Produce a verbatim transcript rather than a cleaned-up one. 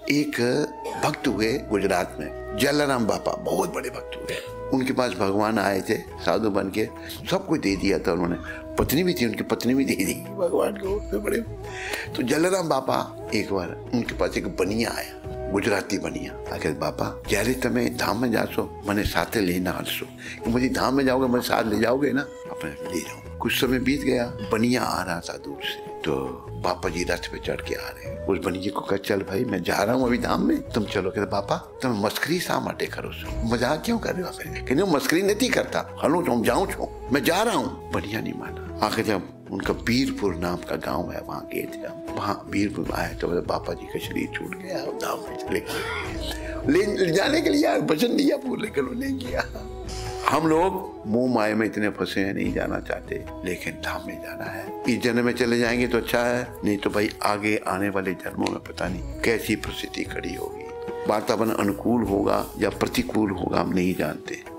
एक भक्त हुए गुजरात में, जलाराम बापा, बहुत बड़े भक्त हुए। उनके पास भगवान आए थे साधु बन के, सब कुछ दे दिया था उन्होंने, पत्नी भी थी उनकी, पत्नी भी दे दी भगवान को बड़े। तो जलाराम बापा एक बार उनके पास एक बनिया आया, गुजराती बनिया, आखिर बापा जयरे तमे धाम में जाशो मने साथे लेना हलशो, मुझे धाम में जाओगे मुझे साथ ले जाओगे ना, अपने ले जाओ। कुछ समय बीत गया, बनिया आ रहा था दूर से, तो बापा जी रथ पे चढ़ के आ रहे हैं। उस बनिए को कहा चल भाई मैं जा रहा हूँ अभी धाम में, तुम चलो। कहते बापा तुम मस्करी शा माटे करो छो, मजाक क्यों कर रहे हो? कहते मस्करी नहीं करता, हलो तुम जाऊँ छो, मैं जा रहा हूँ। बनिया नहीं माना। आखिर जब उनका बीरपुर नाम का गांव है वहाँ गए थे, वहाँ बीरपुर आए तो बापा जी का शरीर छूट गया, धाम में चले ले, ले जाने के लिए वचन दिया पूरे करो, ले गया। हम लोग मुंह माए में इतने फंसे हैं, नहीं जाना चाहते, लेकिन धाम में जाना है। इस जन्म में चले जाएंगे तो अच्छा है, नहीं तो भाई आगे आने वाले जन्मों में पता नहीं कैसी परिस्थिति खड़ी होगी, वातावरण अनुकूल होगा या प्रतिकूल होगा, हम नहीं जानते।